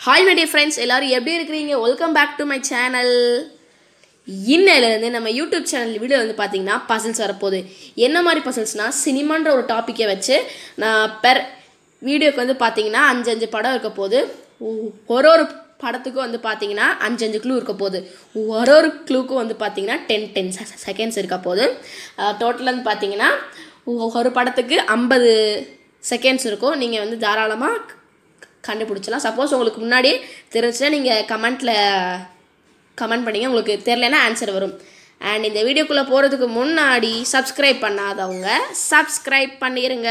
Hi my dear friends, எல்லாரும் எப்படி இருக்கீங்க? Welcome back to my channel. இன்னையில இருந்து நம்ம YouTube channel வீடியோ வந்து பாத்தீங்கன்னா puzzles வரப்போகுது. என்ன மாதிரி puzzlesனா சினிமான்ற ஒரு டாபிக்கை வச்சு நான் பெர் வீடியோக்கு வந்து பாத்தீங்கன்னா 5 படம் இருக்க போகுது. ஒரு படத்துக்கு வந்து பாத்தீங்கன்னா 5 க்ளூ இருக்க போகுது. ஒரு க்ளூக்கு வந்து பாத்தீங்கன்னா 10 செகண்ட்ஸ் இருக்க போகுது. டோட்டல் வந்து பாத்தீங்கன்னா ஒரு படத்துக்கு 50 செகண்ட்ஸ் இருக்கும். நீங்க வந்து தாராளமா கண்டுபிடிச்சலாம். சப்போஸ் உங்களுக்கு முன்னாடி தெரிஞ்சுனா நீங்க கமெண்ட் பண்ணீங்க. உங்களுக்கு தெரியலனா ஆன்சர் வரும். அண்ட் இந்த வீடியோக்குள்ள போறதுக்கு முன்னாடி Subscribe பண்ணாதவங்க Subscribe பண்ணிருங்க.